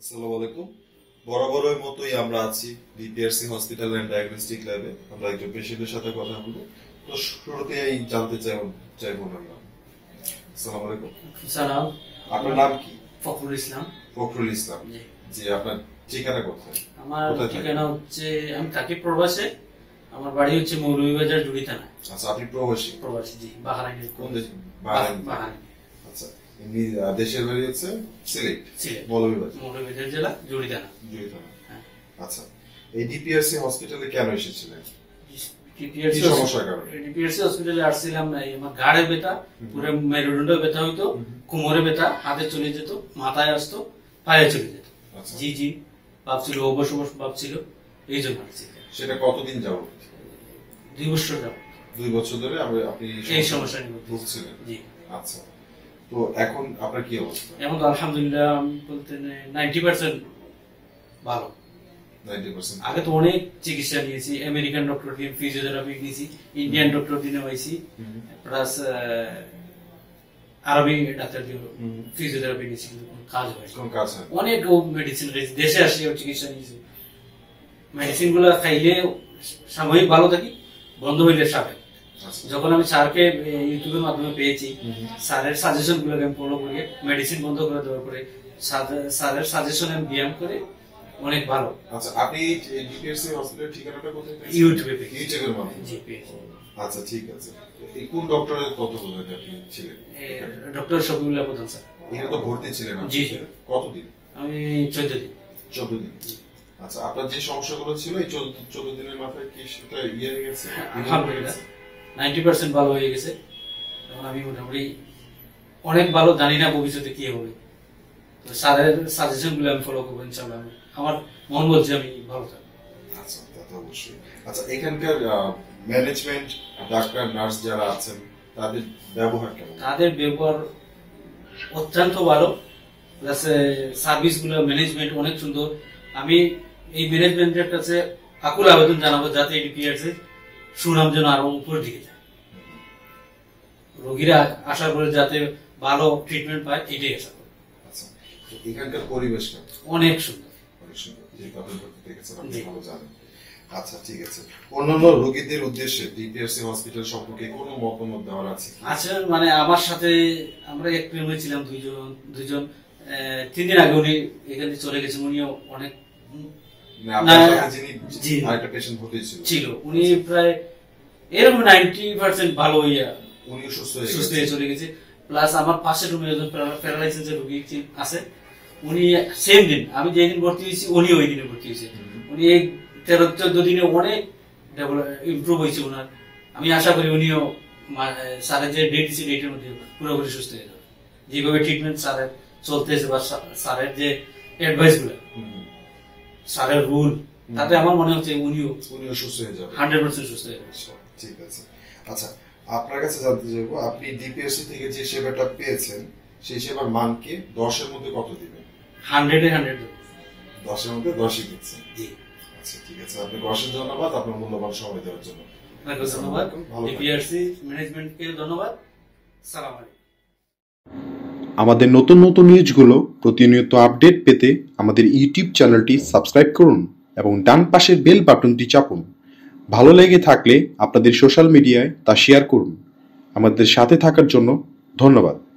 আসসালামু আলাইকুম। বরাবরের মতোই আমরা আছি ডিপিআরসি হসপিটাল এন্ড ডায়াগনস্টিক ল্যাবে। আমরা একজন পেশেন্টের সাথে কথা বলবো। তো শুরুতেই জানতে চাইবো আমরা। আসসালামু আলাইকুম। সালাম। আপনার নাম কি? ফখরুল ইসলাম। ফখরুল ইসলাম। জি, আপনার ঠিকানা কোথায়? আমার ঠিকানা হচ্ছে, আমি থাকি প্রবাসে। আমার বাড়ি হচ্ছে মৌলভীবাজার জুড়ি থানা। আচ্ছা, আপনি প্রবাসী? প্রবাসী, জি। বাহারাইন। কোন দেশ? বাহারাইন। আচ্ছা, এমনি দেশের বাড়ি হচ্ছে সিলেট। মৌলভীবাজার জেলা জুড়ি থানা। আচ্ছা, এই ডিপিআরসি হসপিটালে কেন এসেছিলেন? ডিপিআরসি হসপিটালে আসছিলাম, আমার ঘাড়ে ব্যথা, পুরো মেরুদণ্ডে ব্যথা হইতো, কোমরে ব্যথা, হাতে চলে যেত, মাথায় আসতো, পায়ে চলে যেত। জি জি ভাবছিল, অবশ্য ভাবছিল, এই জন্য আসছি। সেটা কতদিন যাবত? 2 বছর যাবত। 2 বছর ধরে আপনি এই সমস্যা নিয়ে ভুগছিলেন? জি। আচ্ছা, তো এখন আপনার কি অবস্থা? এখন তো আলহামদুলিল্লাহ আমি বলতে 90% ভালো। 90%? আগে তো অনেক চিকিৎসা নিয়েছি, আমেরিকান ডক্টর দিয়ে ফিজিওথেরাপি নিয়েছি, ইন্ডিয়ান ডক্টর দিয়ে নেওয়াইছি, প্লাস আরবি ডাক্তার দিয়ে ফিজিওথেরাপি নিয়েছি, কিন্তু কাজ হয় অনেক মেডিসিন খাইছি, দেশে আসি চিকিৎসা নিয়েছি। মেডিসিন গুলা খাইলে সাময়িক ভালো থাকি, বন্ধ হইলে সাপে। যখন আমি স্যারকে ইউটিউবের মাধ্যমে পেয়েছি, স্যারের সাজেশন গুলোকে আমি ফলো করে মেডিসিন বন্ধ করে দেওয়ার পরে স্যারের সাজেশন আমি ব্যায়াম করে অনেক ভালো। আচ্ছা, আপনি ডিপিআরসি হসপিটালের ঠিকানাটা কোথায় পেয়েছেন? ইউটিউবের মাধ্যমে। জি, পেয়েছি। আচ্ছা, ঠিক আছে। এই কোন ডক্টরের তত্ত্বাবধানে আপনি ছিলেন? ডক্টর শফিউল্লাহ প্রধান স্যার। এখানে তো ভর্তি ছিলেন? জি। কতদিন? আমি 14 দিন। 14 দিন। আচ্ছা, আপনার যে সমস্যাগুলো ছিল এই 14 দিনের মাথায় কি সেটা হয়ে গেছে? আলহামদুলিল্লাহ 90% ভালো হয়ে গেছে। এখন আমি মোটামুটি অনেক ভালো, জানি না ভবিষ্যতে কি হবে। তো স্যারের সাজেশন গুলো আমি ফলো করবো ইনশাআল্লাহ। আমার মন বলছে আমি ভালো থাকবো। আচ্ছা, তা তো অবশ্যই। আচ্ছা, এখানকার ম্যানেজমেন্ট, ডাক্তার, নার্স যারা আছেন তাদের ব্যবহার কেমন? তাদের ব্যবহার অত্যন্ত ভালো, প্লাস সার্ভিস গুলো, ম্যানেজমেন্ট অনেক সুন্দর। আমি এই ম্যানেজমেন্টের কাছে আকুল আবেদন জানাবো যাতে ডিপিআরসি সুনাম যেন আরো উপরের দিকে যায়, রোগীরা আশা করে যাতে ভালো ট্রিটমেন্ট পায়, এটাই আশা করি। আচ্ছা, এখানকার পরিবেশ অনেক সুন্দর, অনেক সুন্দর, যে কথা বলতে দেখেছেন আপনি ভালো জানেন। আচ্ছা, ঠিক আছে। অন্যান্য রোগীদের উদ্দেশ্যে ডিপিআরসি হসপিটাল সম্পর্কে কোনো মতামত দেওয়ার আছে? আচ্ছা, মানে আমার সাথে আমরা এক প্রেম হয়েছিলাম দুইজন 3 দিন আগে উনি এখানে চলে গেছেন। উনিও অনেক ছিল, উনি প্রায় এরকম 90% ভালো হইয়া উনি সুস্থ হয়ে চলে গেছে। প্লাস আমার পাশের রুমে একজন প্যারালাইসিসের রোগী আছে, উনি সেম দিন, আমি যেদিন ভর্তি হয়েছি উনি ওই দিনে ভর্তি হয়েছে। উনি এই 13-14 দিনে অনেক ইমপ্রুভ হয়েছে ওনার। আমি আশা করি উনিও স্যারের যে ডেট দিচ্ছে ডেটের মধ্যে পুরোপুরি সুস্থ হয়ে যাবে। যেভাবে ট্রিটমেন্ট স্যারের চলতেছে বা স্যারের যে অ্যাডভাইস গুলো, স্যারের রুল, তাতে আমার মনে হচ্ছে উনিও সুস্থ হয়ে যাবে, 100% সুস্থ হয়ে যাবে। ঠিক আছে। আচ্ছা, আপনার কাছে জানতে চাইবো, আপনি ডিপিআরসি থেকে যে সেবাটা পেয়েছেন সেই সেবার মানকে 10 এর মধ্যে কত দিবেন? 100 এ 100 দেব। 10 এর মধ্যে 10ই দিচ্ছেন? জি। আচ্ছা, ঠিক আছে। আপনাকে অশেষ ধন্যবাদ আপনার মূল্যবান সময় দেওয়ার জন্য। আপনাকে ধন্যবাদ, ডিপিআরসি ম্যানেজমেন্টকে ধন্যবাদ। সালাম আলাইকুম। আমাদের নতুন নতুন নিউজগুলো প্রতিনিয়ত আপডেট পেতে আমাদের ইউটিউব চ্যানেলটি সাবস্ক্রাইব করুন এবং ডান পাশের বেল বাটনটি চাপুন। ভালো লেগে থাকলে আপনাদের সোশ্যাল মিডিয়ায় তা শেয়ার করুন। আমাদের সাথে থাকার জন্য ধন্যবাদ।